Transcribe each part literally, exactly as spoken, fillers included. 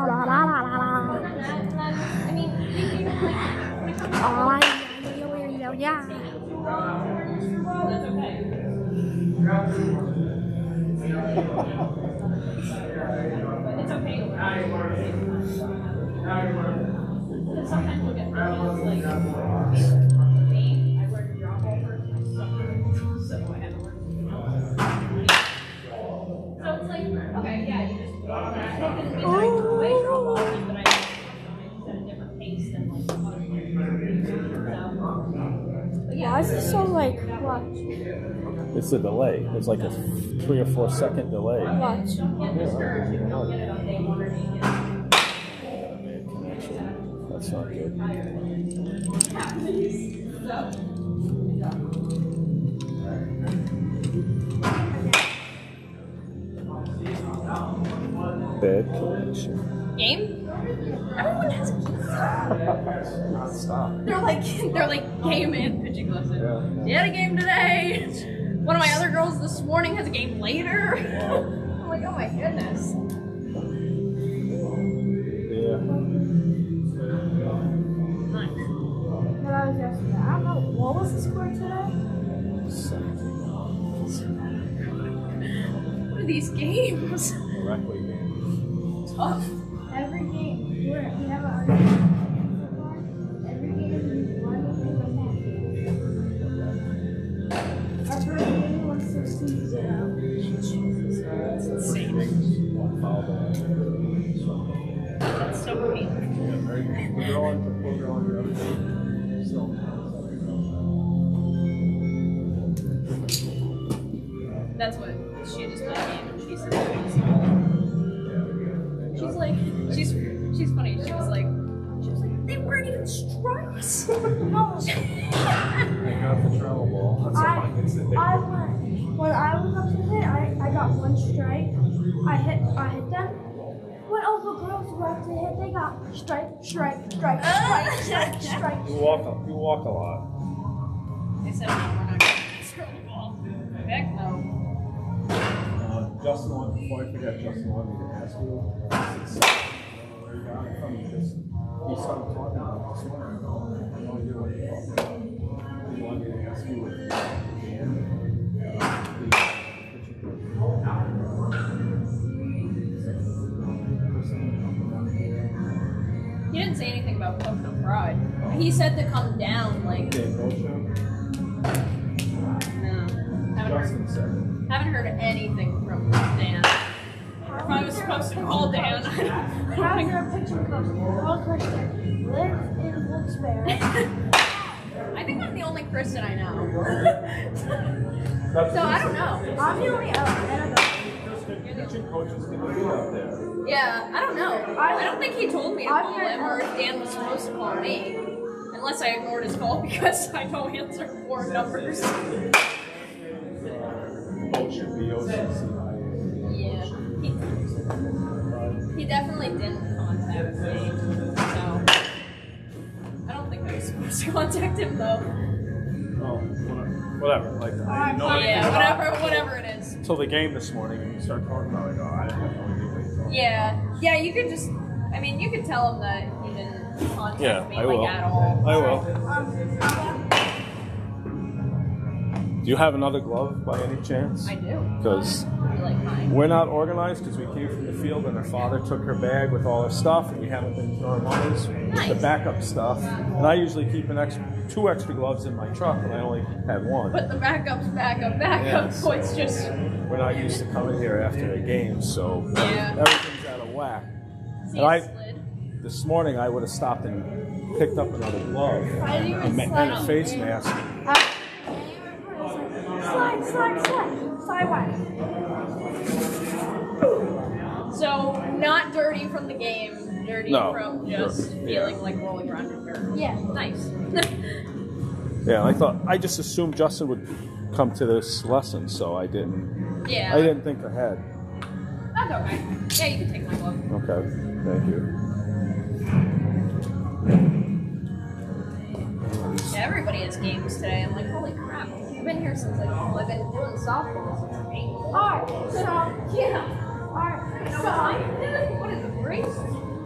la la la la la. I mean, Oh, yeah, yeah, yeah. that's okay. It's okay to because sometimes we'll get videos like me. I work a drop off first, my sucker, so I had to work. So it's like, okay, yeah, you just take it in midnight away drop off, but I at a different pace than like other But yeah. Why is it so like watch? It's a delay. It's like a three or four second delay. Watch. Don't get discouraged if you don't get it on day one or day two. That's not good. Bad connection. Game? Everyone has keys. Stop. They're like they're like game and pitching lesson. Yeah. She had a game today. One of my other girls this morning has a game later. I'm like, oh my goodness. Yeah. Nice. What I was yesterday. I don't know. What was the score today? What are these games? Directly games. Tough. Every game. We're, we have a every game is one thing a match. Our first game was sixteen to zero. That's insane. That's so painful. Yeah, very good. We're going to we're going to so. That's what she just played a game and she said that she's like she's she's funny. She was like she was like they weren't even strikes. No. They got the travel ball. That's I, all I can say. I went, when I was up to hit, I, I got one strike. I hit I hit them. When all the girls were up to hit, they got strike, strike, strike, strike, strike, strike. You walk a, you walk a lot. They said no, we're not gonna throw the ball. Heck no. Uh, Justin, wanted- before I forget, Justin wanted me to ask you. I don't know where you got it from. You just he started talking about this morning. I have no idea what he talked about. He wanted me to ask you what Dan, uh, the He didn't say anything about Pocono Pride. He said to come down, like, Dan Bocha. no. Haven't heard, Justin said it. haven't heard anything from Dan. If I was supposed to call Dan, I How's don't your pitching coach? Well, Christian lives in Wilkes-Barre. I think I'm the only Kristen I know. That's So what I he don't said. know. I'm the only Annabelle. Pitching coaches can be out there. Yeah, I don't know. I don't think he told me to I'm call your- him or if Dan was supposed to call me. Unless I ignored his call because I don't answer four numbers. Bocha, B O C C I A. Yeah. He, he definitely didn't contact me. So I don't think I was supposed to contact him though. Oh, whatever. Like, I didn't know anything Yeah, about whatever it whatever it is. until the game this morning, and you start talking about it. Oh, I have no idea what you're talking about. Yeah. Yeah, you could just I mean you could tell him that you didn't contact Yeah, me I like will. at all. I will. Um, Do you have another glove by any chance? I do. Because You like mine. we're not organized because we came from the field and her father took her bag with all her stuff, and we haven't been to our mothers with the Nice. backup stuff. And I usually keep an extra, two extra gloves in my truck, and I only have one. But the backup's backup, backup, Yeah, so it's just We're not used to coming here after a game, so Yeah. everything's out of whack. see And I- it slid. This morning I would have stopped and picked up another glove I didn't even and, ma- slide and a on face the mask. Uh, slide, slide, slide, sideways. So not dirty from the game, dirty No. from just Yeah. feeling like rolling around your hair. Yeah. Nice. Yeah, I thought I just assumed Justin would come to this lesson, so I didn't. yeah. I didn't think ahead. That's okay. Yeah, you can take my glove. Okay, thank you. Yeah, everybody has games today. I'm like, holy crap. I've been here since like, well, I've been doing softball since I'm eight. Alright, so, Yeah. alright, No, so, I- what is it, three?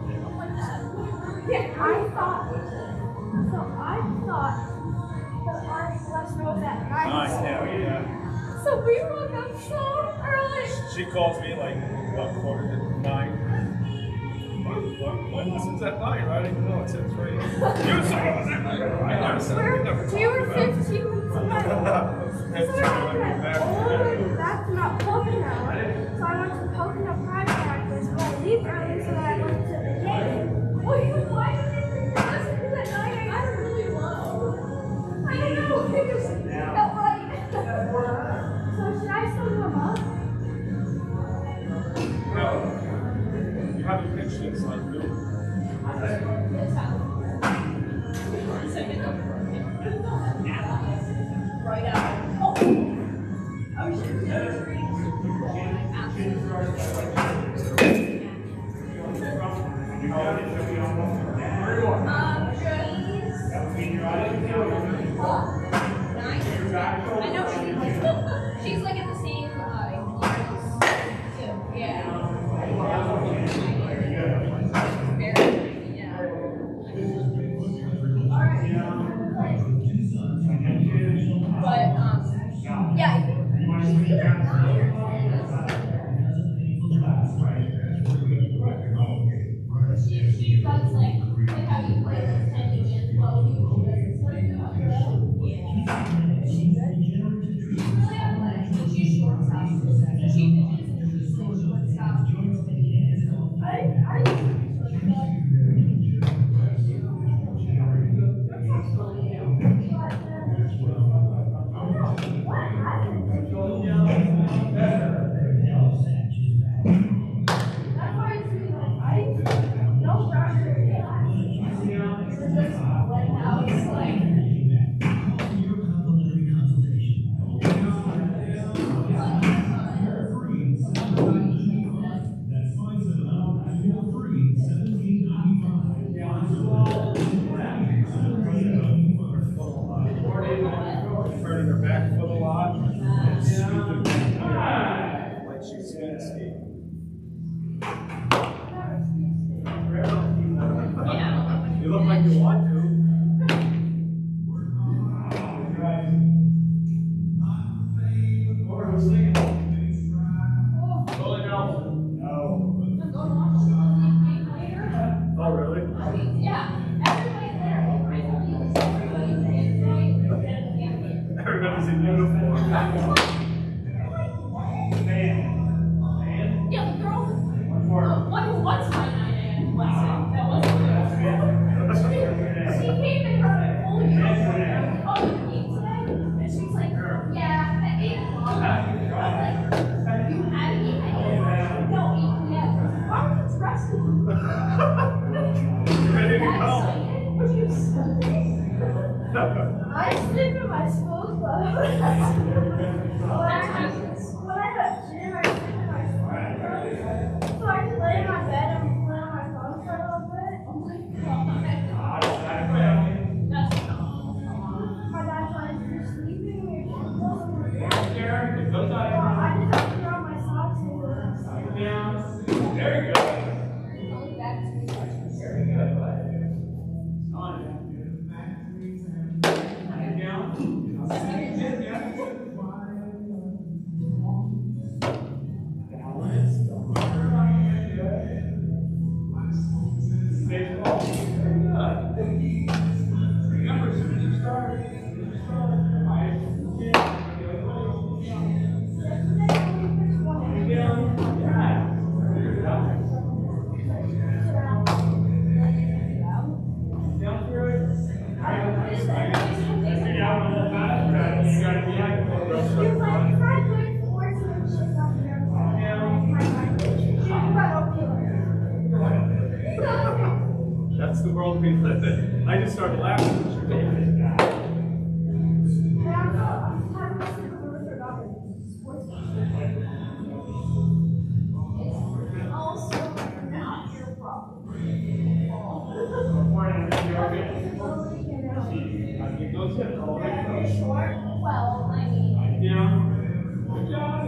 I thought, so I thought that our lesson was at nine. Nine, yeah, yeah. So we woke up so early. She calls me like, what, quarter to nine? My lesson's at nine, right? I didn't know it said three. You said it was at nine. I never said it. We never We were fifteen minutes ahead. So we're like, oh, that's not Pocono. So I went to Pocono private practice, but I leave early so that I went to the game. Well, you why did you think the lesson was at nine a m? I really low. I don't know. It just felt right. So should I still warm up? No. You haven't pitched it, so I do. Right out. Oh. I was just I know she's, she's like at the same uh, years. Yeah. But um, yeah, I think she's either nine or ten. She she does like like how you play with ten and twelve. She does sort of do yeah. She's really athletic. She's shortstop. So she pitches and she's like shortstop. I I. Turning her back foot a lot. And stupid. Like she's speed skating. You look like you want to. Oh, really? Yeah. Everybody's there. Everybody's in uniform. Yeah, the girl. What who was my nine a m lesson? That wasn't her. She came in her full uniform. Oh, you came today? And she's like, yeah, at eight o'clock. I was like, you had me at eight o'clock? No, eight p m Why were you dressed? Ready to go. Were you excited? I sleep in my school clothes. when, I have, when I have gym, I sleep in my school clothes. So I just lay in my bed and play on my phone for a little bit. Oh my god. That's My dad's like, you're sleeping in your school clothes. Well, I just have to throw my socks in. There you go. going back to Very good. That's the world we live in. I just started laughing. short. Well, I mean. Yeah. Good job.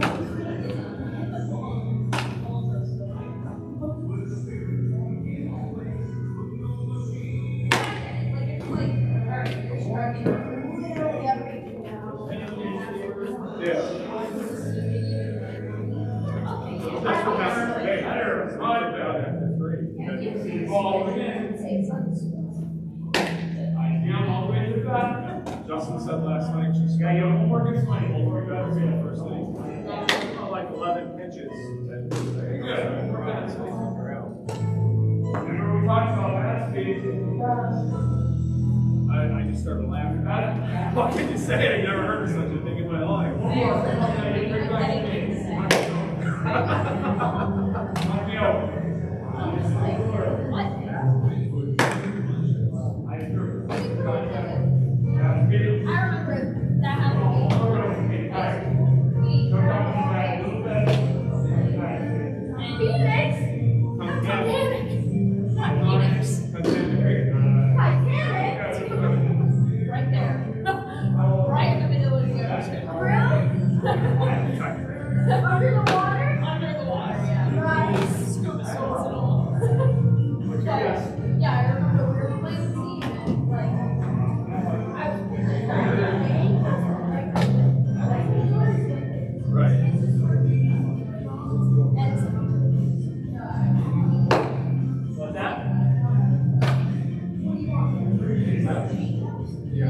Justin said last night she's got you one more good swing. Both of you guys in the first inning. Not like eleven pitches. And very good. We're going to take her out. Remember we talked about fast speed? I, I just started laughing at it. What can you say? I never heard of such a thing in my life. One more. Under the water? Under the water, yeah. Nice. Scuba suits and all. But, yeah, I remember we were playing the team and like I was Right. What's that? Yeah.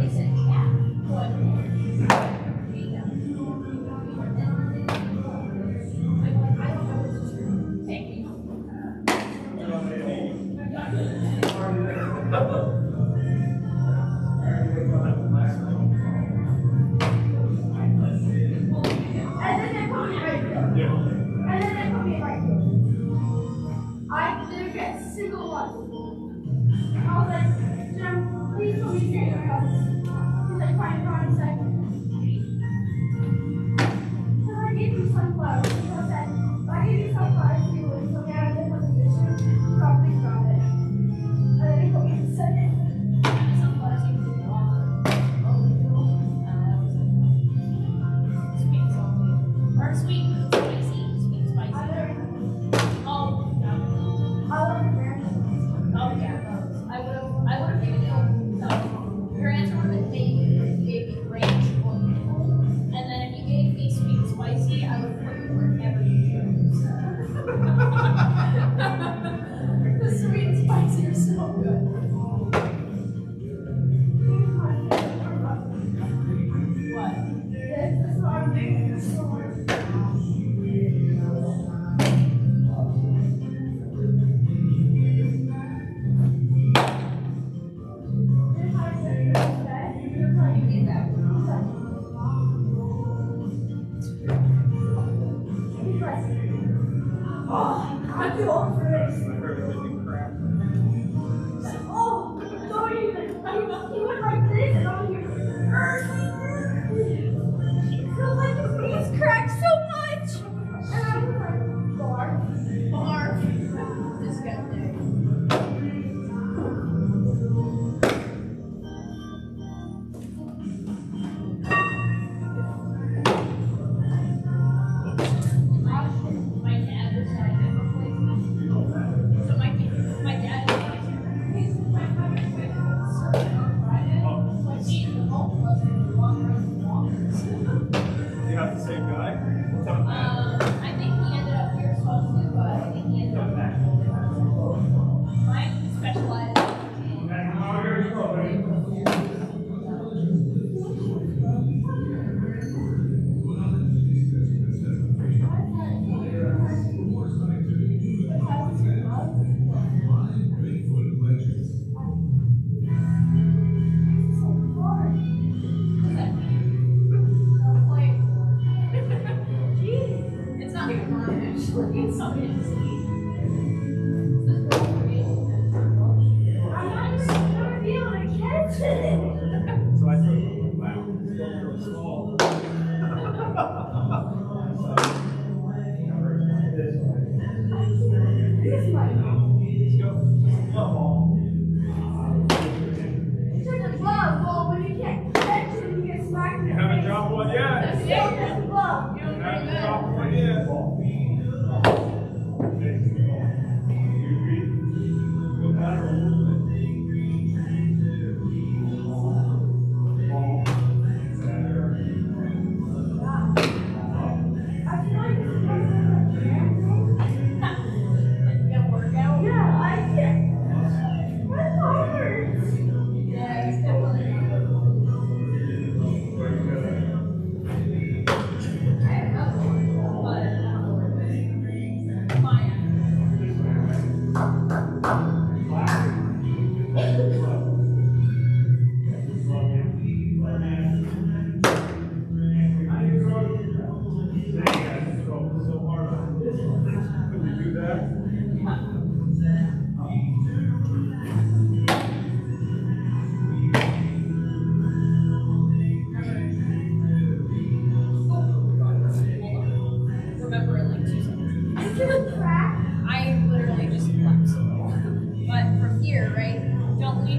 And then they put me right there. Yeah. And then they put me right there. I didn't get a single one. I was like, Jim, please put me straight in my house. He's like, fine, fine, fine. So I gave you sunflowers. So I said, if I gave you sunflowers, you would look at it in the position. So I'll think about it. And then they put me in second. Sunflower seems to be wrong. Sweet, salty. Or sweet, spicy. Sweet, spicy. I don't Oh, yeah. I love the ranch. Oh, yeah, those. I would have, I would have given you, no. Your answer would have been maybe, maybe ranch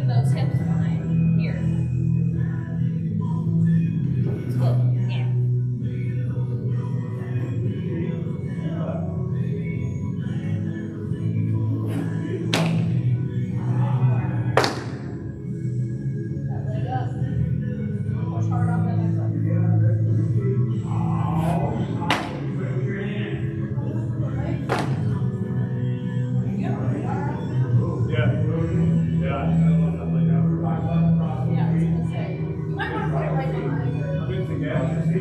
keep those hips behind here. Good. Yeah. That leg up. Push hard off that back leg. Yeah. Yeah. I love that leg out. Yeah, I was gonna say. You might want to put it right behind your. Good to get.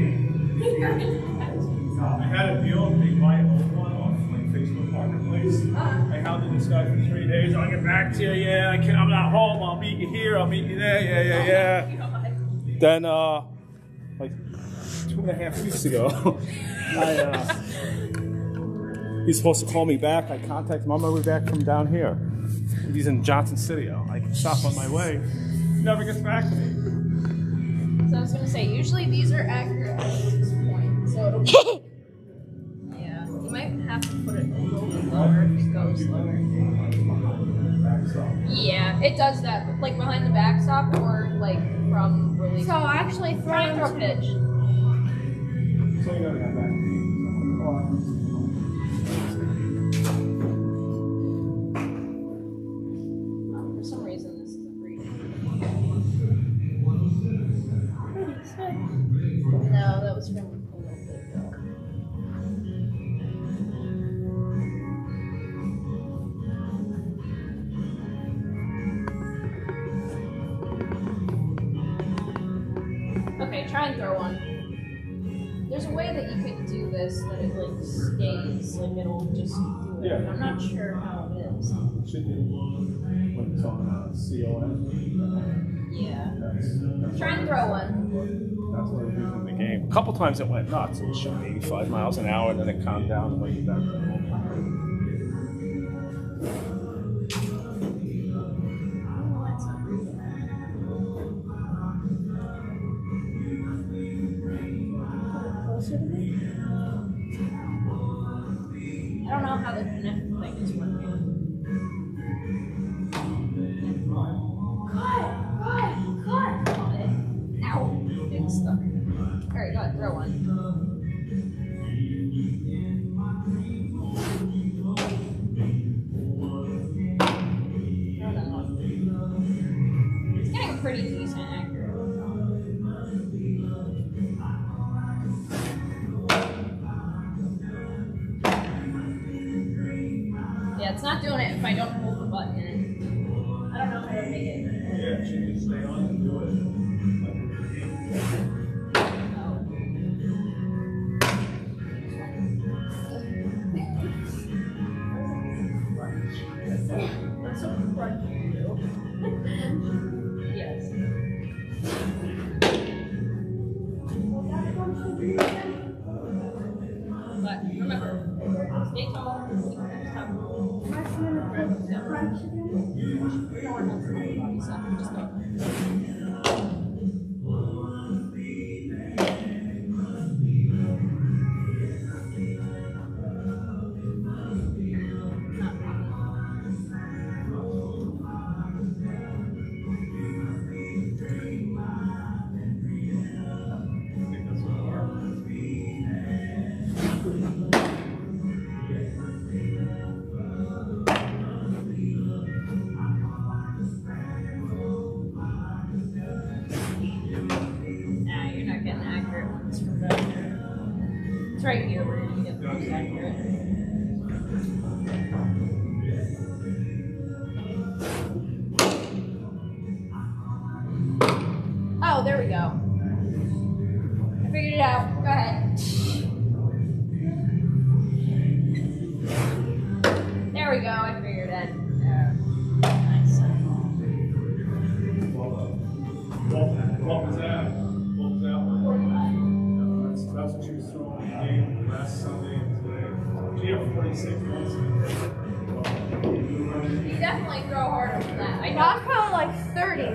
I had a deal with Big White old one off like Facebook Marketplace. I hounded this guy for three days. I'll get back to you. Yeah, I can, I'm not home. I'll meet you here. I'll meet you there. Yeah, yeah, yeah. Then, uh, like two and a half weeks ago, I, uh, he's supposed to call me back. I contacted him on my way back from down here. He's in Johnson City. I can stop on my way. He never gets back to me. So I was gonna say, usually these are accurate at this point. So it'll be, yeah, you might have to put it a little bit lower if it goes lower. Yeah, it does that, like behind the backstop or like from release. So actually Try and throw throwing pitch. So you gotta get back. Um, for some reason, this isn't reading. No, that was from a little bit ago. Okay, try and throw one. There's a way that you could do this that it like stays, like it'll just do it. Yeah. But I'm not sure how it is. Should be when it's on uh, C O N. Yeah. That's, that's Try and throw one. That's what it is in the game. A couple times it went nuts. It was showing eighty-five miles an hour, and then it calmed down and went back to normal. Closer to me? I don't know how the connect thing is working. Cut! Cut! Cut! Ow! Getting stuck. Alright, go ahead, throw one. Throw another one. It's getting pretty decent accurate. Yeah, it's not doing it if I don't hold the button in. I don't know how to make it. Yeah, she can stay on and do it. That's what the front can do. Yes. But remember, stay tall. Keep your hips up. We don't want to mess with your body, so just go. Nah, you're not getting accurate ones from back there. It's right here where you're gonna get the most accurate. Oh, there we go. I figured it out. Go ahead. There we go. I figured it. Yeah. Nice. What, what was that? What was that one? Yeah, that's, that's what she was throwing in the game last Sunday and today. She had forty-six months. You definitely throw harder than that. I I'm know. probably like thirty.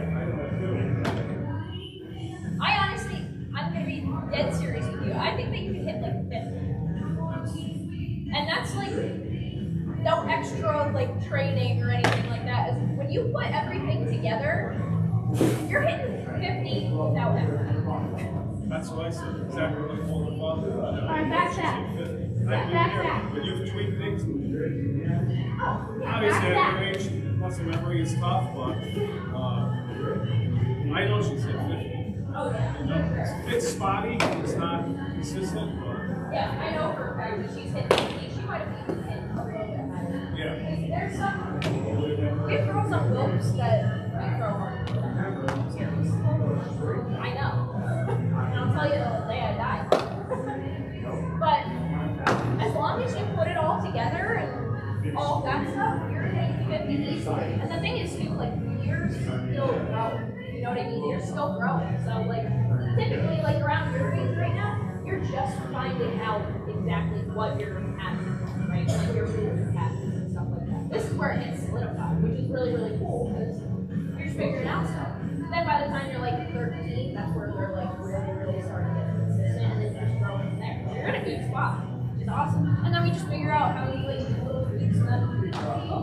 I honestly, I'm gonna be dead serious with you. I think that you can hit like fifty, and that's like no extra like training or anything like that. Is when you put everything together. together, you're hitting fifty without effort. That's what I said. Exactly what I told the father. Alright, back back. Back, back, back. But you've tweaked things. Oh, yeah, Obviously, back, at back. your age, muscle memory is tough, but uh, I know she said fifty. Oh yeah. You know, it's, it's spotty, it's not consistent, but Yeah, I know for a fact that she's hit fifty. She might have even hit a little bit higher. yeah. There's some, we throw some ropes that we throw on. Serious. I know. And I'll tell you the day I die. But as long as you put it all together and all that stuff, you're hitting fifty easily. And the thing is too, like, you're still growing. You know what I mean? You're still growing. So like, typically like around your age right now, you're just finding out exactly what you're having, right? Like your movement patterns and stuff like that. This is where it gets solidified, which is really, really cool because you're just figuring out stuff. Then by the time you're like thirteen, that's where they're like really, really starting to get consistent and then just growing from there. So you're in a good spot, which is awesome. And then we just figure out how many like little tweaks and then oh.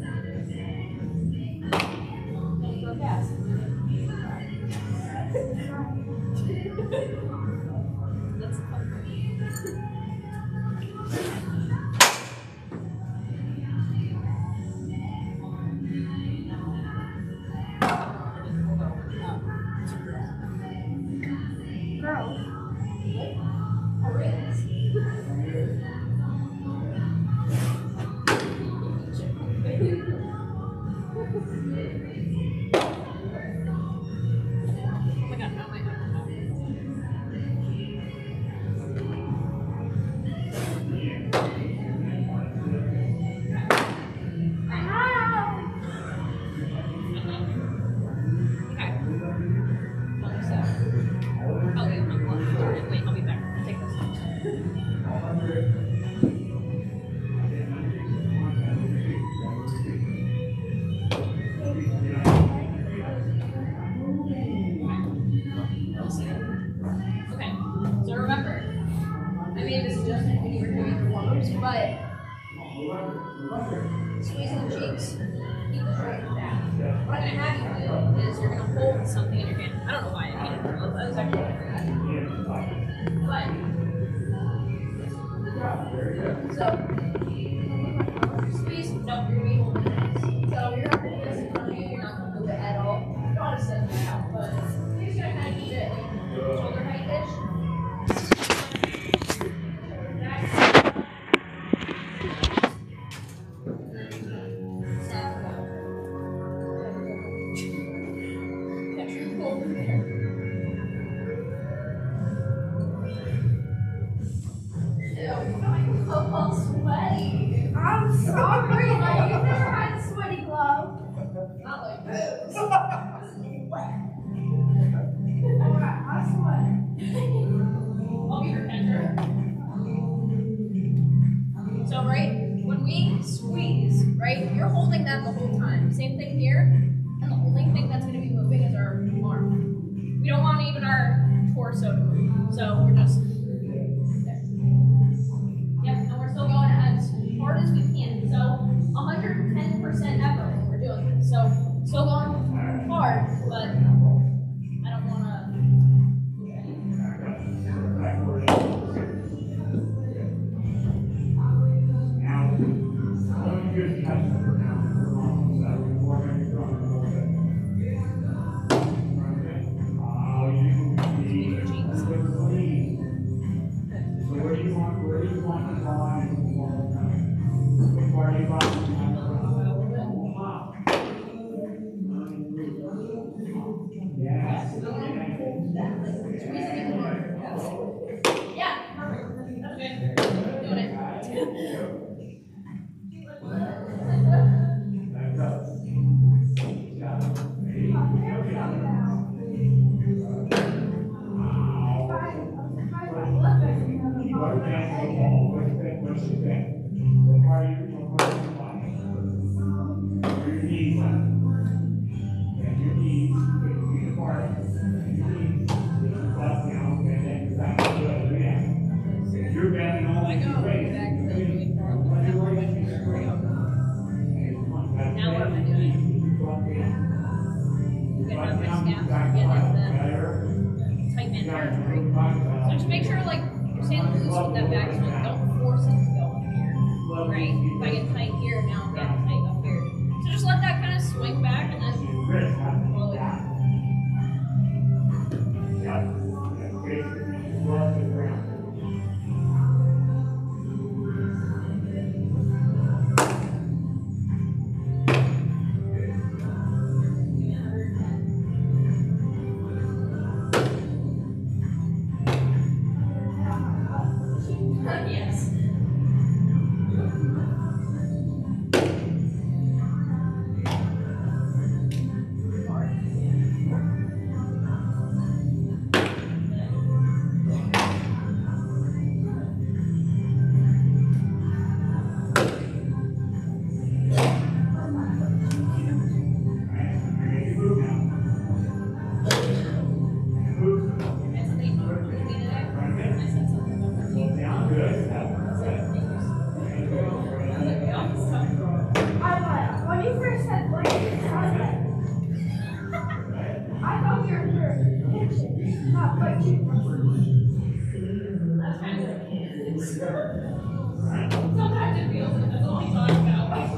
Then you go fast. That's fun. Girls. Oh, rings. Oh my god, no, my god, no. Okay. Another step. Oh, wait, I'm going. Wait, I'll be back. Take this. Okay, so remember, I made this adjustment when you were doing your warm-ups, but squeezing the cheeks, keep the shoulders down. What I'm gonna have you do is you're gonna hold something in your hand. I don't know why I made it. That was actually but so squeeze. No, you're gonna be holding this. So you're gonna hold this in front of you. You're not gonna move it at all. You don't want to sit it out, but you're just gonna kind of keep it in shoulder height-ish. I'm all sweaty. I'm sorry. Like, you've never had a sweaty glove. Not like this. Alright, I sweat. I'll be your catcher. So, right, when we squeeze, right, you're holding that the whole time. Same thing here. And the only thing that's going to be moving is our arm. We don't want even our torso to move. So, we're just there. Yep, and we're still going as hard as we can. So, one hundred ten percent effort when we're doing this. So, still going hard, but I don't want to. gaps or get into tight man territory. So just make sure like you're staying loose with that backswing. Don't force it to go up here. Right? If I get tight here, now I'm getting tight up here. So just let that kind of swing back and then blow it out. Yes. When you first said break, I thought you were pitching, not pitching. Sometimes it feels like that's all we talk about.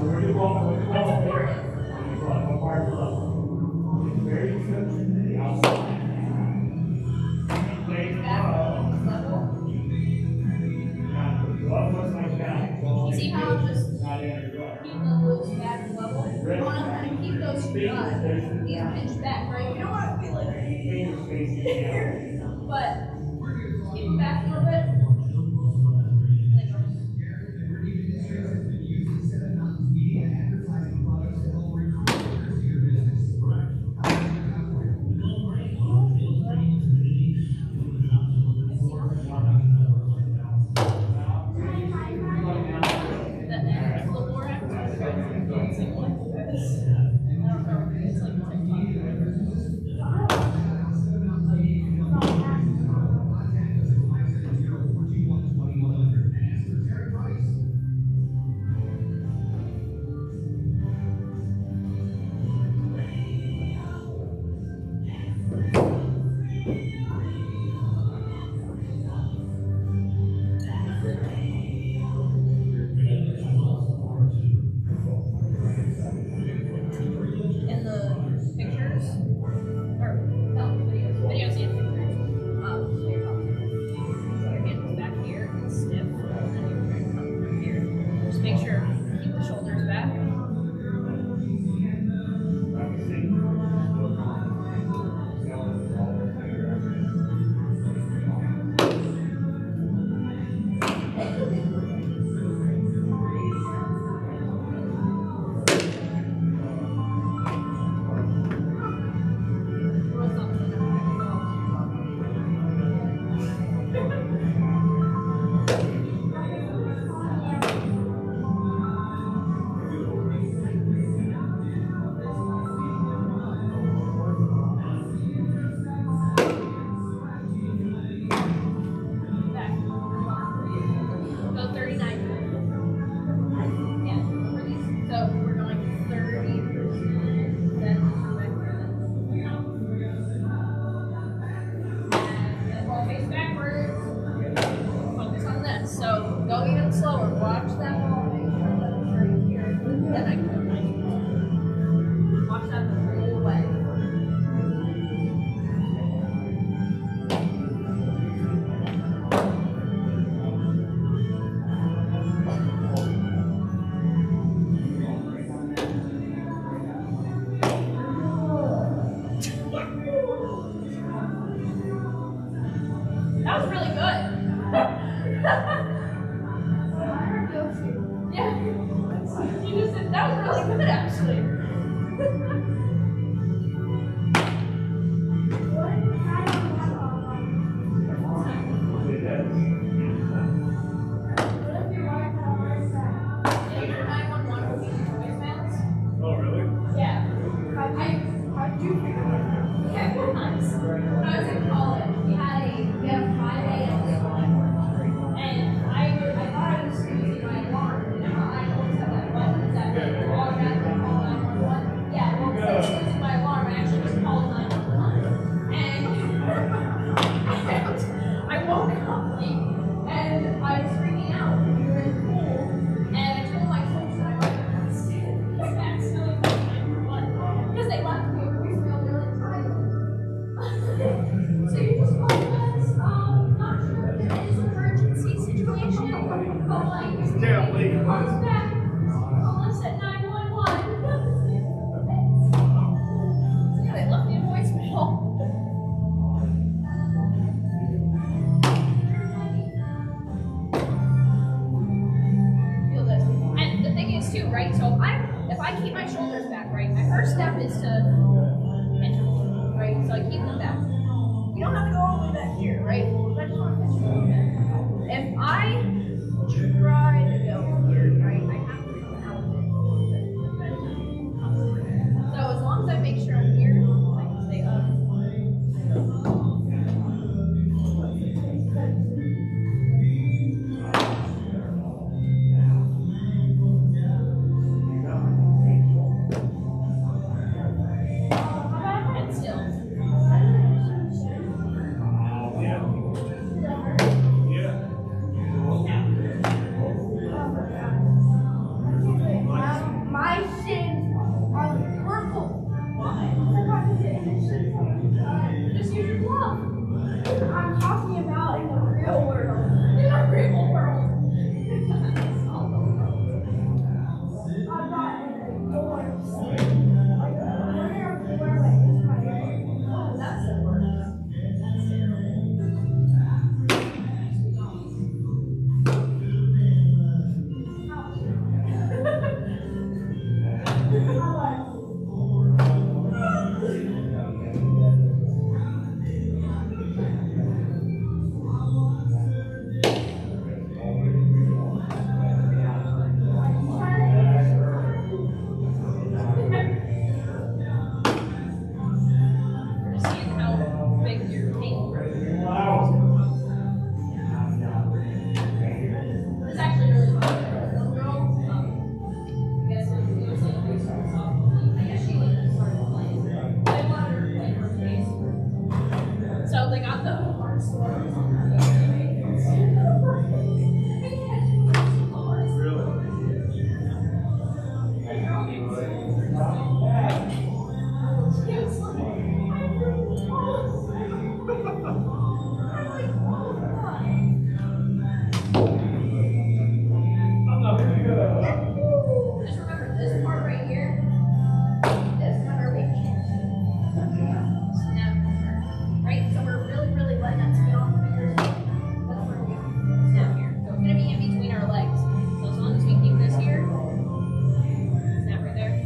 You see how I'm just keeping the loose back level? You want to kind of keep those uh, these pinched back, right? You don't want to feel like but keep them back a little bit. That was really good. Yeah. You just said that was really good actually. Oh, really? Yeah. How'd you, how'd you figure that out? Yeah, four months. When I was in college, we had a we had a five A M deadline, and I I thought I was snoozing my alarm. You know how I always have that button that automatically call nine one one. Yeah, well, instead of snoozing my alarm, I actually just called nine one one. job is to enter, right? So I keep them back. You don't have to go all the way back here, right? But I just want to catch you a little bit. If I try to go here, right, I have to come out of it. So as long as I make sure I'm here, I can stay up. And still. My shins are purple. Why? Just use your glove. I'm talking about in the real world. In the real world. I'm not in the dorms. Like, we're here where my is my Oh, that's the word. Just seeing how big your paint is. It's actually really fun. One girl, um, I guess it was like a softball team. I guess she like started playing. They wanted her to play for face. So they got the art store. Just remember this part right here. This is where we snap, right? So we're really, really letting that spin off the fingers. That's where we snap here. So it's gonna be in between our legs. So as long as we keep this here, snap right there.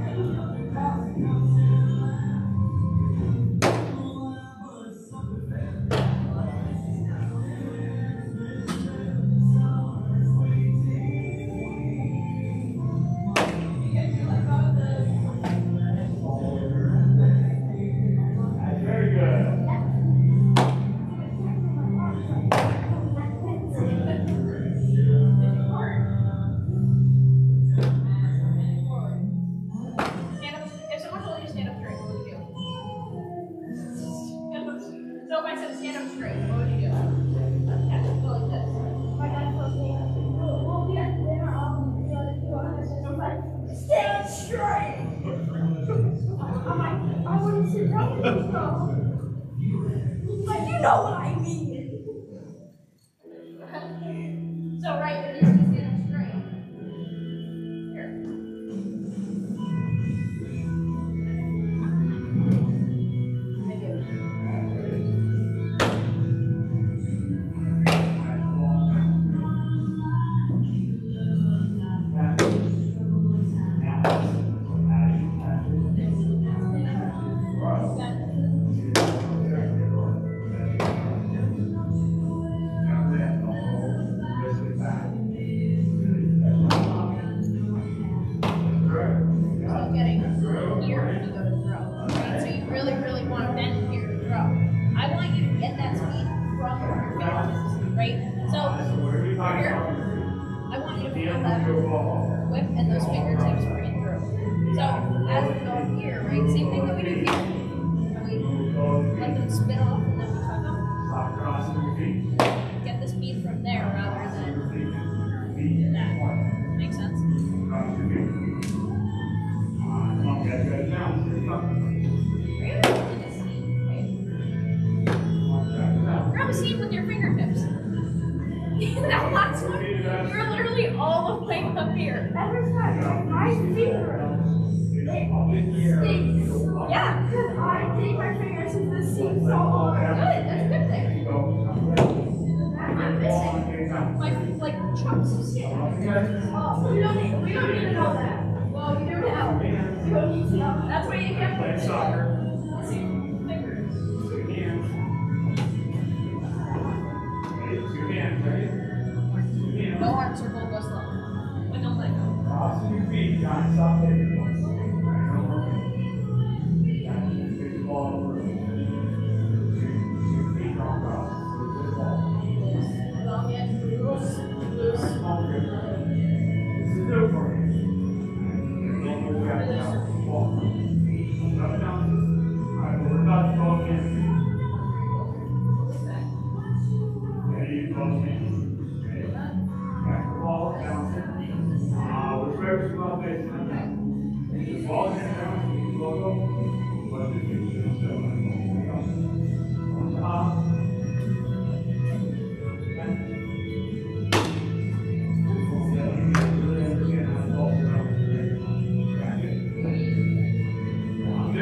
Stand up. If someone told you to stand up straight, what would you do? So if I said stand up straight, what would you do? Yeah, just go like this. My dad told me, we'll be at dinner on the other two hours, and I'm like, stand straight! I'm like, I wouldn't sit down with you, though. Like, you know what I mean. So right, it needs to stand up straight. Here. So getting here when you go to throw. Right? So you really, really want to bend here to throw. I want you to get that speed from your fingertips, right? So here, I want you to feel that whip and those fingertips bring through. So as we go here, right? Same thing that we do here. And we let them spin off and then we tuck them. Get the speed from there rather than that. Make sense? Grab a seat with your fingertips. That last one, you're literally all the way up here. Every time, my finger, it stinks. Yeah. Because I take my fingers into the seat so hard. Good, that's a good thing. I'm missing my like chunks of skin. Oh, we don't need, we don't need to know that. Well, you do now. We don't need to know. That's what you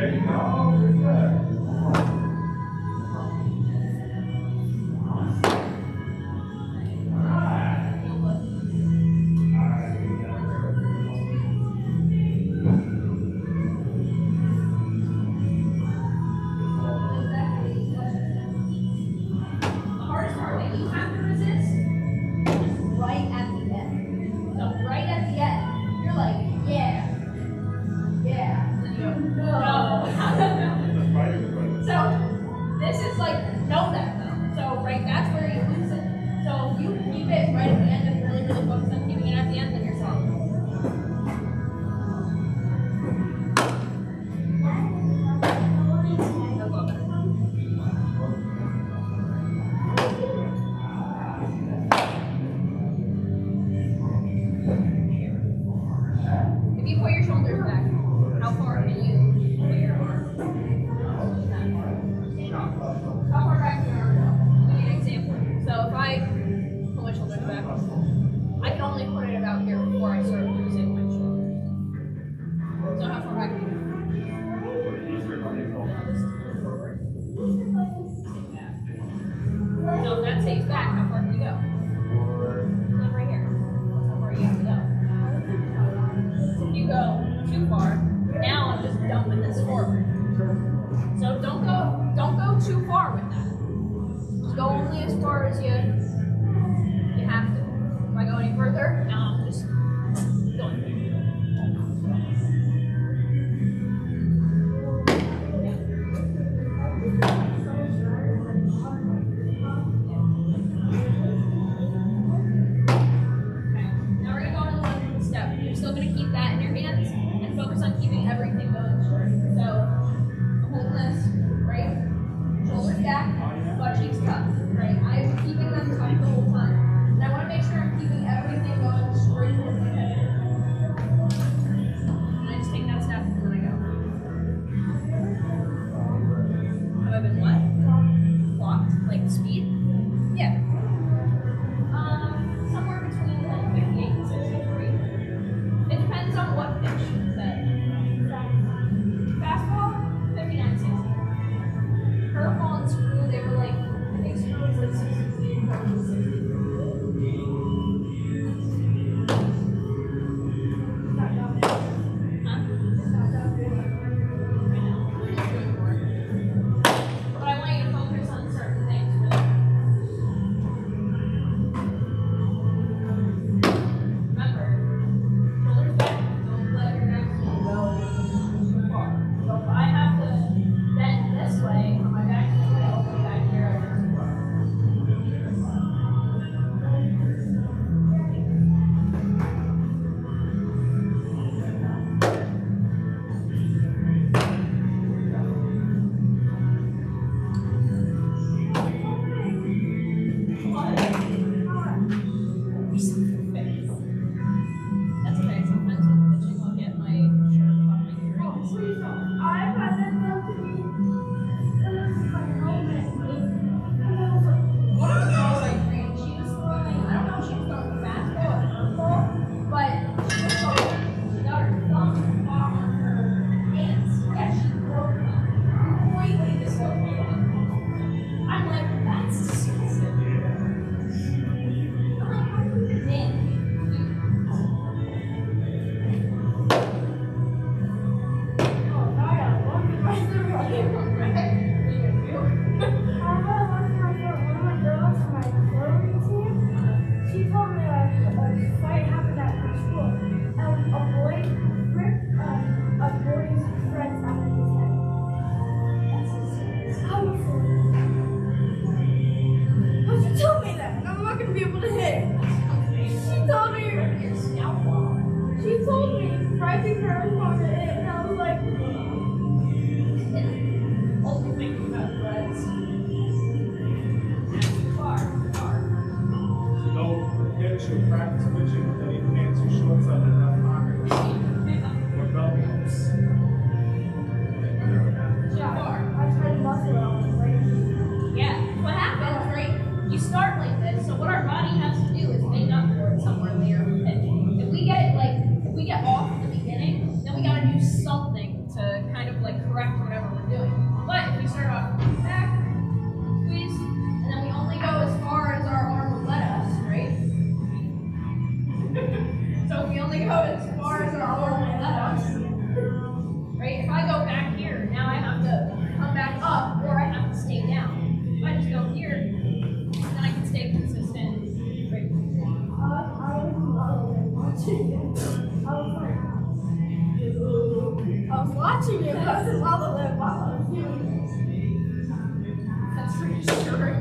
Oh, You posted all the lip balms. That's reassuring.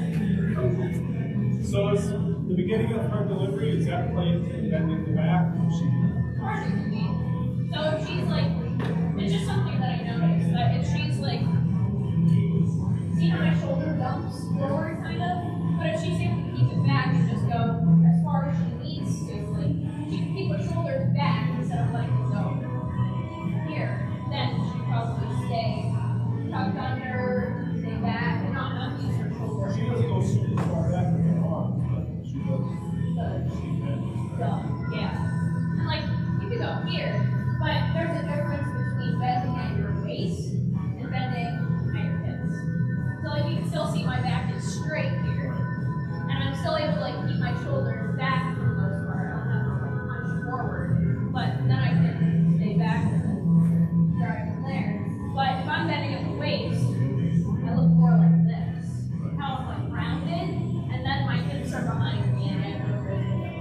So is the beginning of her delivery, is that playing bending the back? She Partially. So if she's like, it's just something that I noticed, that if she's like, see how my shoulder dumps forward kind of? But if she's able to keep it back and just go as far as she needs to, like, she can keep her shoulders back instead of letting it go here, then she'd probably stay tucked under, stay back, and not, not use her shoulder. she doesn't go super far back with her arms, but she does. The, the, yeah. And like, you could go here, but there's a difference between bending at your waist and bending at your hips. So like, you can still see my back is straight here, and I'm still able to like keep my shoulders back for the most part. I don't have to like punch forward, but then I can stay back and then drive from there. But if I'm bending at the waist, I look more like this. How I'm like rounded, and then my hips are behind me, and I have no room to go.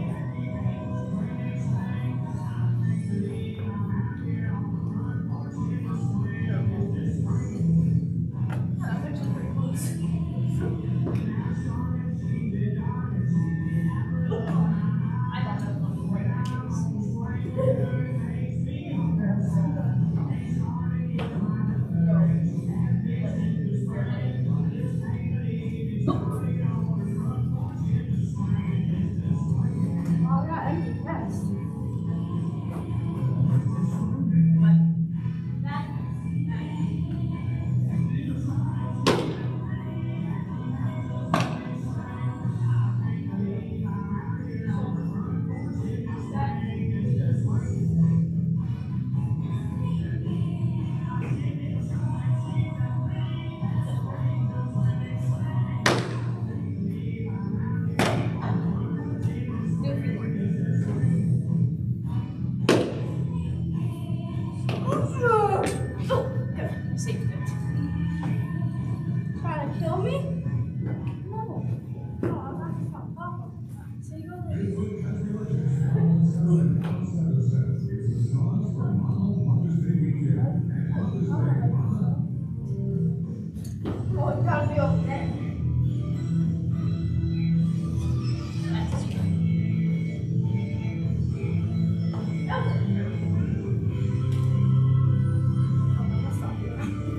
Yeah, that's actually pretty close. I thought that was one of the right answers. Oh, I got empty chest. But that, saved it. Trying to kill me? No. No, I'm not gonna stop talking. So you go there. Oh, you gotta be over there. That's true. Oh, let's stop here.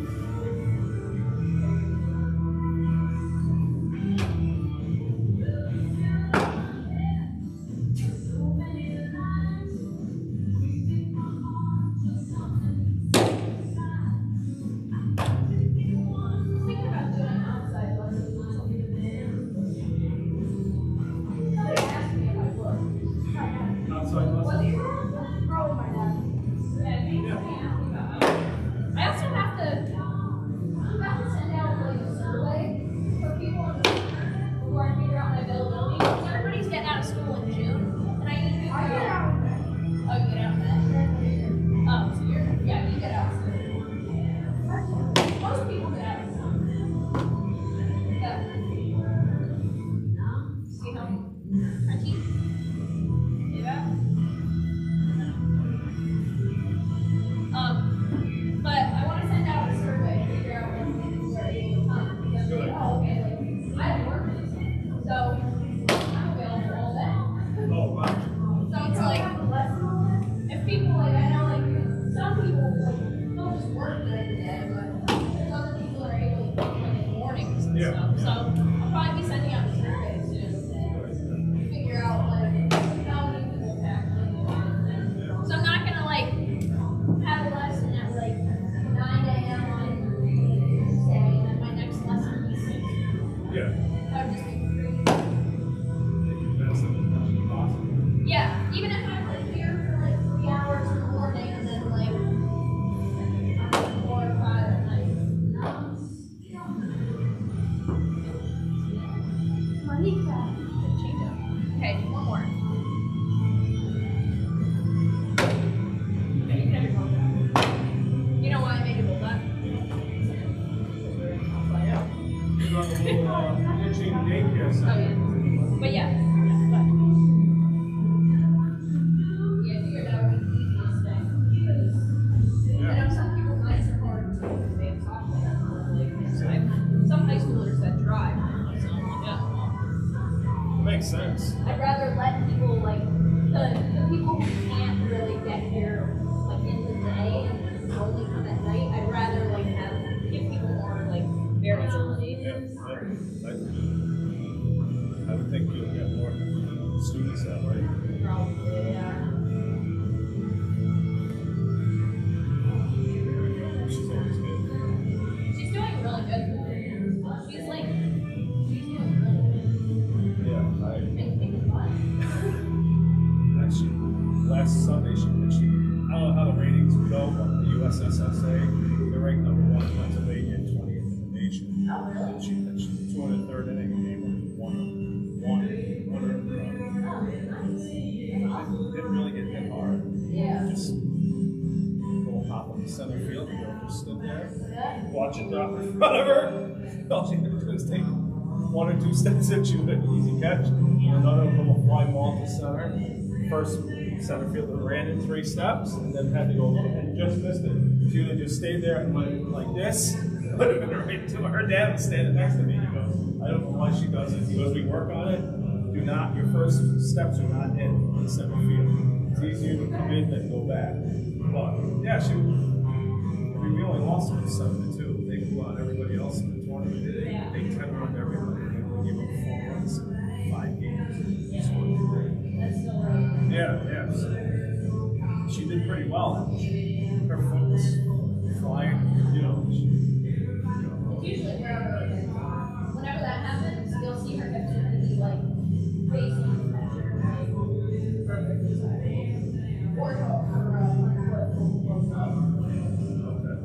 Thinking about doing outside lessons. Somebody asked me if I would. Outside Was lesson. it? Probably my dad. Yeah, maybe somebody asked me about it. I also have to, I'm about to send out like a survey for people in the summer before I figure out my availability. Because everybody's getting out of school in June, and I need to figure I get out. out there. Oh, you get out then? Oh, so you're, yeah, you get out soon. Most people get out soon. Yeah. See how crunchy? See that? Um, but I want to send out a survey to figure out when people are able to come. Because I'm like, oh, okay, like, I have work this summer, so I'm available all day. Oh, wow. So it's like, if people, like, I know, like, some people, like, they'll just work during the day, but there's other people that are able to work, like, in the mornings and Yeah. stuff. So I'll probably be sending out a survey soon to figure out, like, how many people actually do it. So I'm not gonna, like, have a lesson at, like, nine a m on Tuesday, and then my next lesson will be six. Yeah. That would just be crazy. That's awesome. Yeah, even if I'm like here for like three hours in the morning and then like four or five at night. makes sense. I'd rather let people like the the people who can't really get here like in the day and only come at night. I'd rather like have give people more like variability. Yeah, yeah. I, I would think you'll get more students that way. Probably, yeah. She's always good. She's doing really good. She's like she's doing really good. Yeah, I And it's fun. actually last Sunday she she I don't know how the ratings go, but the U S S S A they're ranked number one in Pennsylvania and twentieth in the nation. Oh really? She she two hundred third inning game one one one earned run. Oh, nice. That's awesome. Didn't really get hit hard. Yeah. Just little hop on the center field. The girl just stood there, Yeah. watch it drop in front of her. All she had to do was take one or two steps and she would have an easy catch. Another little fly ball to center. First center fielder ran in three steps and then had to go and just missed it. She would have just stayed there and went like this. It would have been right to her. Dad was standing next to me. He goes, I don't know why she does it. He goes, we work on it. Do not, your first steps are not in the center field. It's easier to come in than go back. But yeah, she we only lost them seven to two. They blew out everybody else in the tournament. They, Yeah. they ten run everybody. They only gave up four runs in five games. Yeah. That's still really good. Yeah, yeah. So she did pretty well. Her foot was flying, you know. She, you know It's usually wherever it is. Whenever that happens, you'll see her hips are be like facing the catcher, like perfectly sided. Or her her, uh, her foot goes up. okay.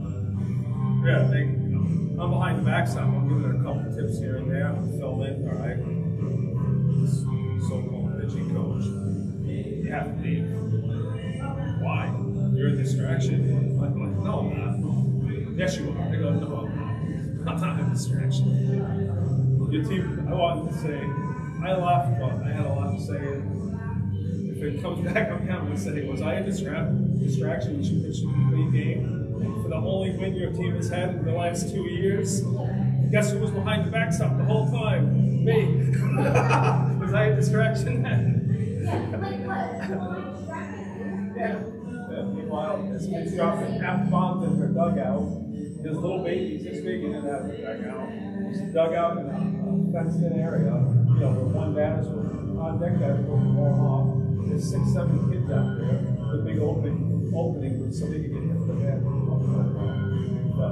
Yeah, they, you know, I'm behind the backstop. I'm giving her a couple tips here and there. I'm filming, all right. This so-called pitching coach. You have to leave. Why? You're a distraction. I'm like, no, I'm not. Yes, you are. They go, no, I'm not. I'm not a distraction. Your team, I wanted to say, I laughed, but I had a lot to say. If it comes back, I'm going to say, was I a distra- distraction when you pitched a complete game? For the only win your team has had in the last two years? Guess who was behind the backstop the whole time? Me. Was I a distraction then? Yeah, like what? Yeah. Yeah. Meanwhile, this kid's dropping F bombs in her dugout. There's little babies this big in that dugout. She's dug out in a fenced in area, you know, where one batter's on deck batter's going to warm off. There's six, seven kids out there. The big opening opening where somebody could get hit with the bat. But,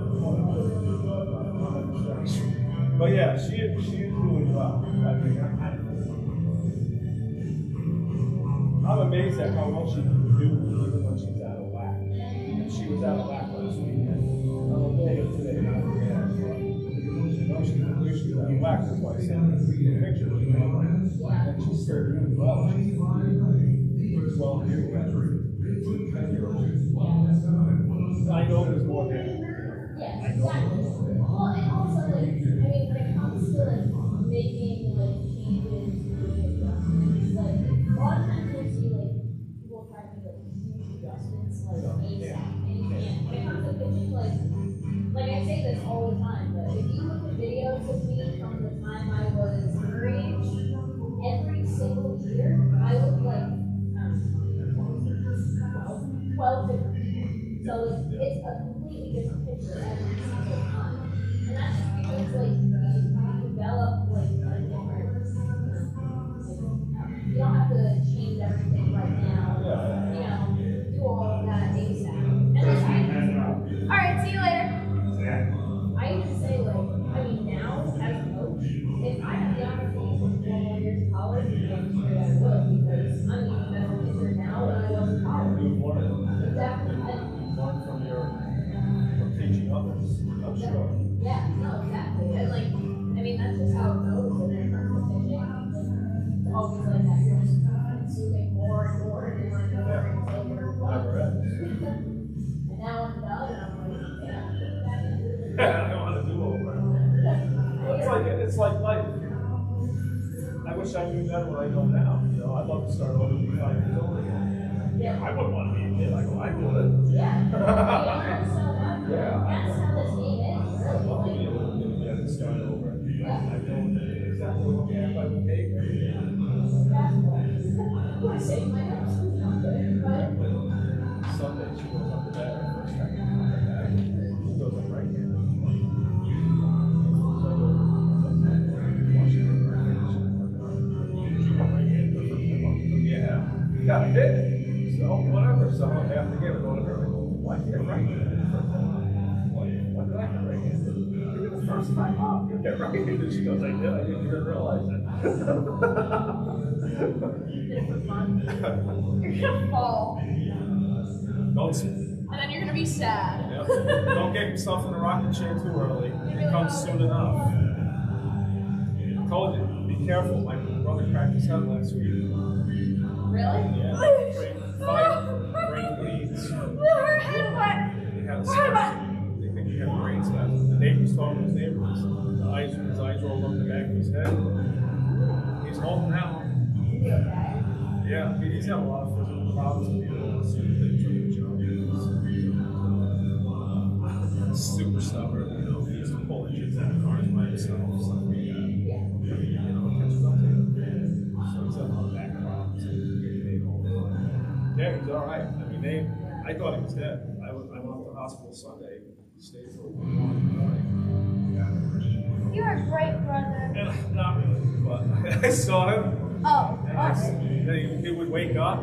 but yeah, she she is doing well. I mean, I, I'm amazed at how well she can do even when she's out of whack. And she was out of whack last weekend. I'm a little bit today, not again. But you know, she knew she was out of whack. That's why I sent her the picture. You know, and she's still doing well. She's twelve years old. ten year old. I know there's more there. Yeah, exactly. Well, and also, like, I mean, when it comes to, like, making, like, changes, doing adjustments, like, a lot of times you'll see, like, people try to make, like, huge adjustments, like, ASAP, and you can't. When it comes to pitching, like, like, I say this all the time, but if you look at videos of me from the time I was her age, every single year, I look like, um, twelve different people. So, like, it's a completely different picture every single time. And that's just because, like, you develop, like, a different, you know, like, you don't have to change everything right now, you know, do all of that ASAP. And, like, I, alright, see you later. I even say, like, I mean, now, as a coach, if I had the opportunity to four more years of college, I'm sure I would, because I'm even better pitcher now than I was in college. You learn. Exactly. You learn from your from teaching others. I'm sure. Yeah, no, exactly. And like, I mean, that's just how it goes. And then in terms of pitching, it's always like that. You're just consuming more and more and more and more until you're done. Never ends. And now I'm done, and I'm like, yeah. I don't want to do over. It's like it's like life. I wish I knew then what I know now. You know, I'd love to start over and be five years old again. Yeah. I wouldn't want to be a kid. Like, well, I would. Yeah. You learn so much. Yeah. That's how this game is, I'd love to really. be able to get it started over. Yeah. I know exactly what path I would take. say my hips is not good, but Sunday she goes up to bed. First time she goes up right here. So I go, watching her right here. She went right here. Yeah. Got hit. So whatever. So I have to get it on her. Why did you get right handed? What did I get right handed? You were the first time up. You get right handed. She goes, I did. I didn't even realize it. did it for fun. You're gonna fall. Don't, And then you're gonna be sad. yep. Don't get yourself in the rocking chair too early. It comes soon enough. I told you, be careful. My brother cracked his head last week. Really? Yeah. Brain, five brain bleeds. Her head went. He had a spasm. They think he had a brain spasm. The neighbors told him his neighbors. The eyes, his eyes rolled up the back of his head. He's home now. Is he okay? Yeah, he- he's had a lot of physical problems and people don't see things from the job. He's super stubborn, you know, he used to pull engines out of cars by himself, stuff like that. Yeah. You know, it catches up to him. So he's had a lot of back problems and getting paid all the time. Yeah, he's all right. I mean, they, I thought he was dead. I went, I went up to the hospital Sunday, stayed for one morning. You're a great brother. And not really, but I saw him. Oh, And us. then he, he would wake up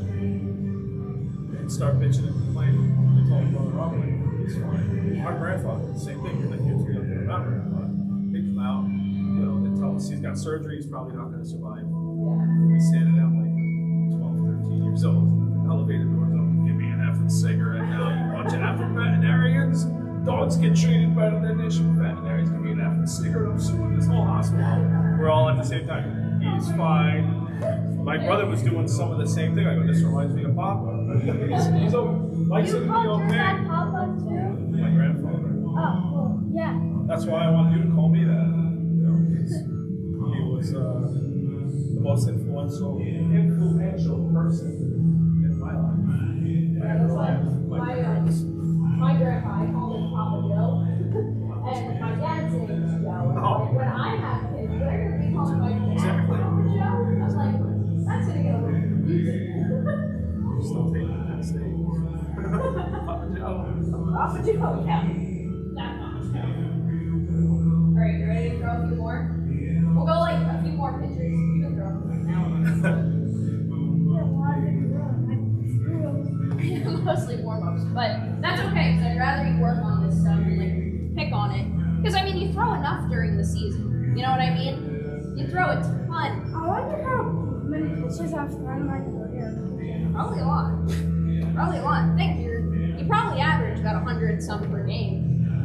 and start bitching and complaining. I told him, brother, up, like, he's fine. Our grandfather, the same thing. You're like, kids, we don't remember. But he come out, you know, they tell us he's got surgery, he's probably not going to survive. Yeah. He's standing out like twelve, thirteen years old. Elevator doors open, give me an effing cigarette now. You bunch of effing veterinarians. Dogs get treated better than they should. Veterinarians give me an effing cigarette. I'm suing this whole hospital. We're all at the same time. He's fine. My brother was doing some of the same thing. I go, this reminds me of Papa. He's, he's a, likes it You to be called your okay. dad Papa too? My grandfather. Oh, well, yeah. That's why I wanted you to call me that. You know, 'cause he was uh, the most influential, influential person in my life. I had It's like my my, parents. my grandpa, I called him Papa Joe. And my dad's name is Joe. And Oh. like, when I have kids, they're going to be calling my dad Exactly. Papa Joe. I was like, that's going to get a little confusing. Still taking that stage. Papa Joe. Papa Joe, yeah. That's Papa Joe. Alright, you ready to throw a few more? We'll go like a few more pitches. You can throw them now. Yeah, well, I didn't run. I threw. Mostly warm-ups, but that's okay, because I'd rather you work on this stuff and like pick on it. Because I mean, you throw enough during the season. You know what I mean? You throw a ton. I wonder how many pitches I've thrown in my career. Probably a lot. Probably a lot. Think you're you probably average about a hundred some per game.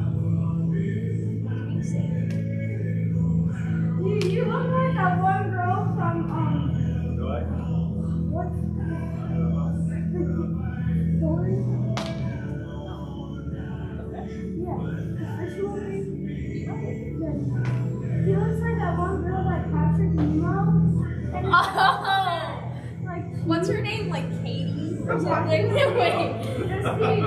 You, you look like that one girl from, um, Do I? what? Dory? Yeah. The fish movie? Yeah. He looks like that one girl like Patrick Nemo. And Oh, like, what's her name? Like Katie or something? Wait. just Katie.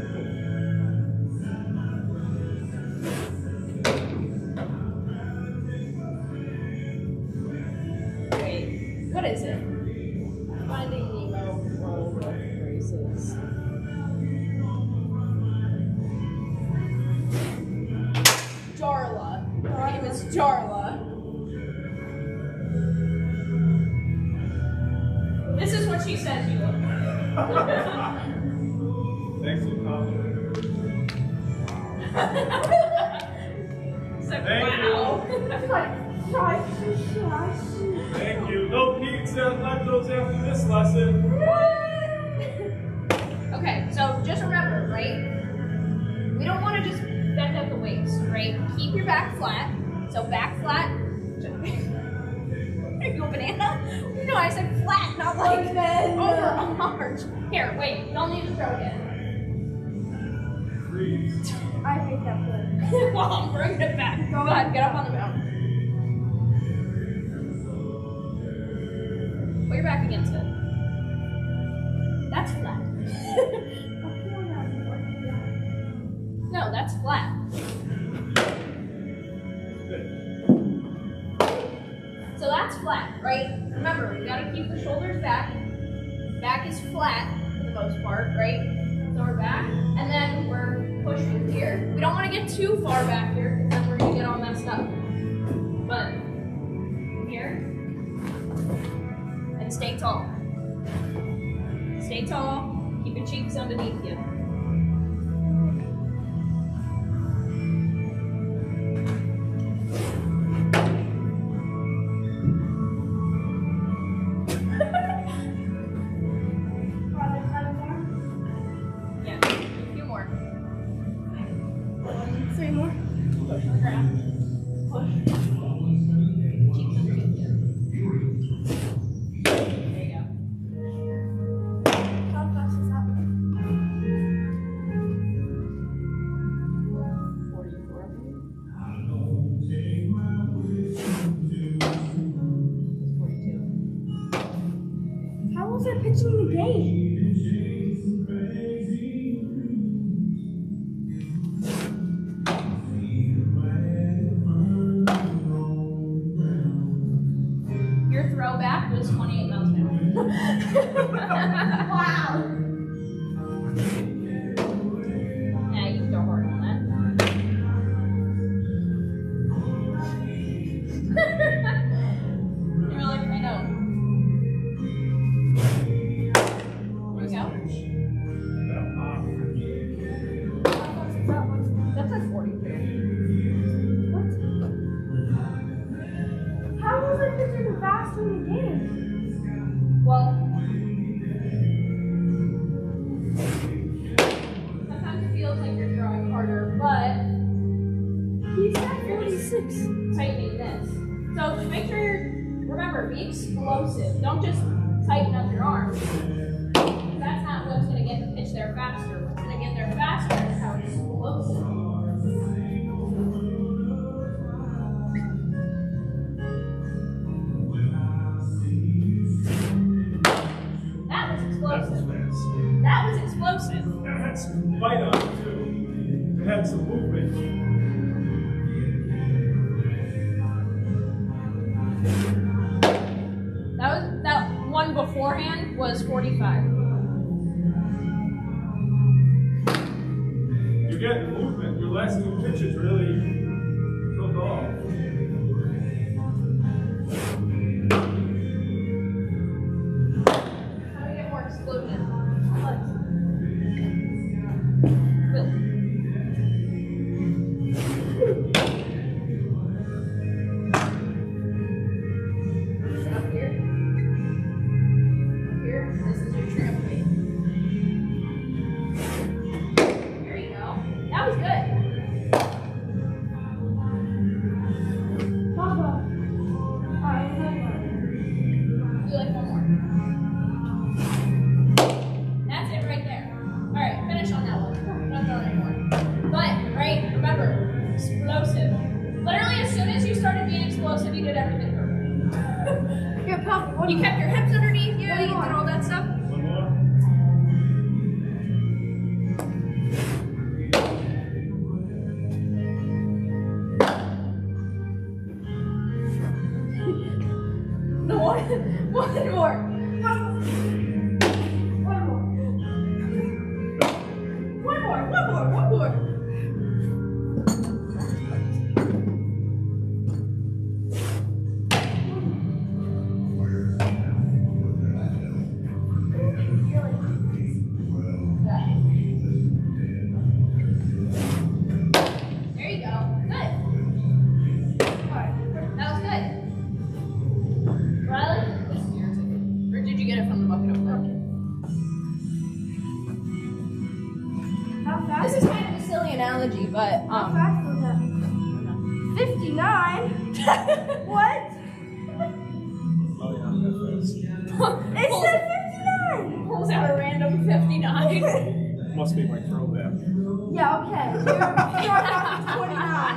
Wait. What is it? Finding Nemo World of Races. Darla. Her name is Darla. This is what she says you look like. Thanks for the compliment. It's like, Thank wow. It's like, shy, shy, shy. Thank you. No pizza leftovers after this lesson. Okay, so just remember, right? We don't want to just bend at the waist, right? Keep your back flat. So back flat. Are you a banana? No, I said flat, not like Banana. over arch. Here, wait. You'll need to throw again. Freeze. I hate that word. Well, I'm bringing it back. Go ahead, get up on the mountain. Put your back against it. That's flat. No, that's flat. So that's flat, right? Remember, we gotta keep the shoulders back. back is flat for the most part, right? So we're back, and then we're pushing here. We don't want to get too far back here, because then we're going to get all messed up. But here, and stay tall. Stay tall, keep your cheeks underneath you. Three more. Grab. Push. Cheeks underneath you. There you go. How fast is that? forty-four. forty-two. How was I pitching the game? Your throwback was twenty-eight miles an hour. Wow. Yeah, you can throw hard on that. You're like, I know. There you go. That's like forty-two. What? How was I pitching the fast in the game? Well, sometimes it feels like you're throwing harder, but He said forty-six. tightening this. So just make sure you're, remember, be explosive. Don't just tighten up your arms. That's not what's going to get the pitch there faster. What's going to get there faster is how explosive. That was explosive. That was explosive. It had some bite on it too. It had some movement. That was that one beforehand was forty-five. You're getting movement. Your last two pitches really took off. How do we get more explosion? Really? Up here. Up here. This is your trampoline. There you go. That was good. Papa. Alright, Do like one more. That's it right there. Alright, finish on that one. I'm not throwing anymore. But, right, remember, explosive. Literally, as soon as you started being explosive, you did everything perfect. Here, Papa, what You kept your hips underneath you, you did more. all that stuff. One more. No, one, one more. One more. One more, one more, one more. There you go. Good. Alright. That was good. Riley, this is yours. Or did you get it from the bucket over there? How fast? This is kind of a silly analogy, but How um. fast was that? fifty-nine? What? Oh yeah, that's fast. It said fifty-nine! Pulls out a random fifty-nine. Must be my throwback. Yeah, okay. You're, you're about twenty-nine.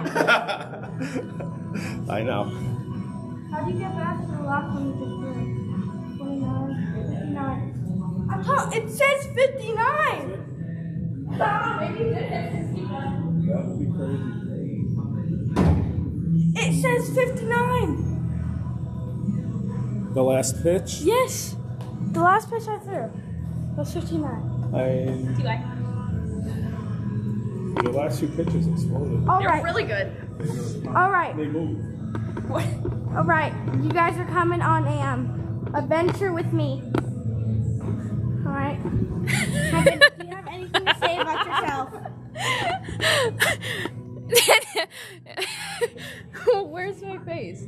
I know. How do you get back to the last one you just did? twenty-nine, fifty-nine. I'm talking, it says fifty-nine! Maybe you did hit fifty-one. That would be crazy. It says fifty-nine! The last pitch? Yes! The last pitch I threw was fifty-nine. I, Do I? the last two pitches exploded. All They're right. really good. All right. They moved. What? All right. You guys are coming on a um adventure with me. All right. Have any, do you have anything to say about yourself? Where's my face?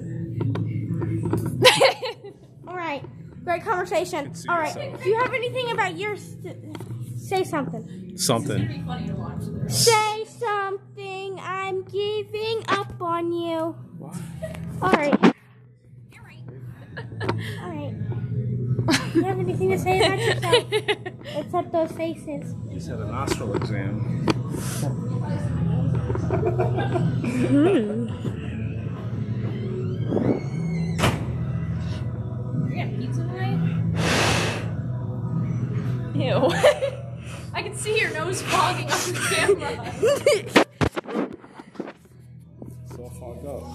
All right. Great conversation. see All right. yourself. Do you have anything about yours? To, say something. It's Something. gonna be funny to watch. Say something. I'm giving up on you. What? All right. You're right. All right. Do you have anything to say about yourself? Except those faces. Just had a nostril exam. Hmm. You got pizza tonight? Ew. I can see your nose fogging on the camera. It's all fogged up.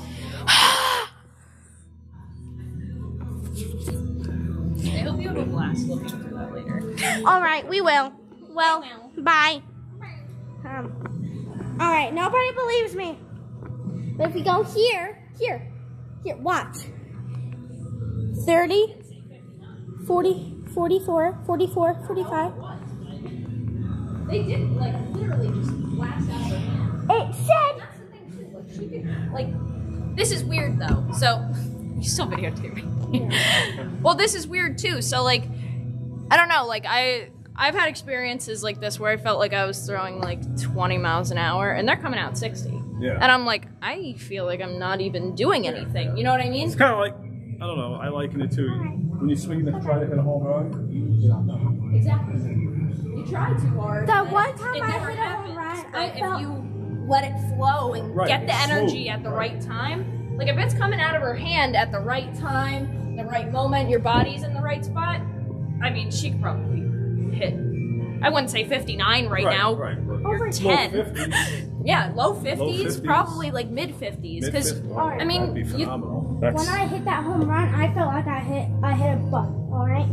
I hope you have a blast looking through that later. All right, we will. Well, We will. bye. Um. All right, nobody believes me. But if we go here, here, here, watch. thirty, forty, forty-four, forty-four, forty-five. They did like literally just blast out of their hand. It said. That's the thing too. Like she could like. This is weird though. So you still videotaping. Well, this is weird too. So like, I don't know. Like I. I've had experiences like this where I felt like I was throwing like twenty miles an hour and they're coming out sixty. Yeah. And I'm like, I feel like I'm not even doing anything. You know what I mean? It's kind of like, I don't know, I liken it to when you swing to try to hit a home run. You know, no. Exactly. You try too hard. The and one time it I never hit a home happens. run, But I if felt- you let it flow and Right, get the it's energy smooth. at the Right. right time, like if it's coming out of her hand at the right time, the right moment, your body's in the right spot, I mean, she could probably hit. I wouldn't say fifty-nine right, Right, now. right, right. Over You're Low ten. fifties. Yeah, low fifties, fifties. probably like mid fifties. Because Mid-fifties. I mean, that'd be you- phenomenal. That's When I hit that home run, I felt like I hit I hit a butt. All right.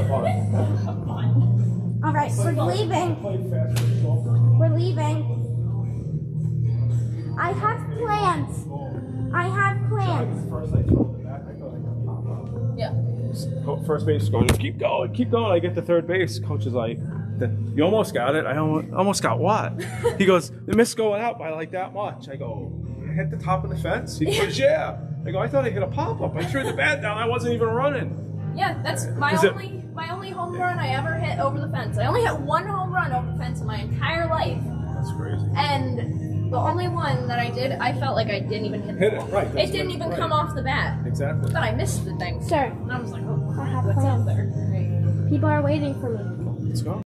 All right, we're leaving. Played fast with the golfer. We're leaving. I have plans. I have plans. First I throw it back, I thought I got pop up. yeah. Co- First base coach, keep going, keep going. I get to third base. Coach is like, you almost got it. I almost, almost got what? He goes, the miss going out by like that much. I go, I hit the top of the fence? He goes, yeah. I go, I thought I hit a pop up. I threw the bat down. I wasn't even running. Yeah, that's my Is it- only my only home run I ever hit over the fence. I only hit one home run over the fence in my entire life, That's crazy. and the only one that I did, I felt like I didn't even hit, Hit the it, ball. right, that's It didn't what- even right. come off the bat. Exactly. But I missed the thing. Sir, And I was like, oh, I have what's plans. out there? People are waiting for me. Let's go.